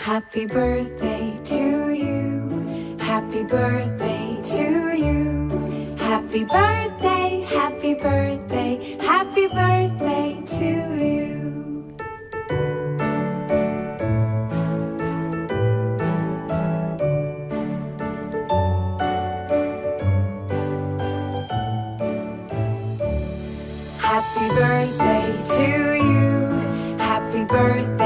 Happy birthday to you. Happy birthday to you. Happy birthday, happy birthday, happy birthday to you. Happy birthday to you. Happy birthday.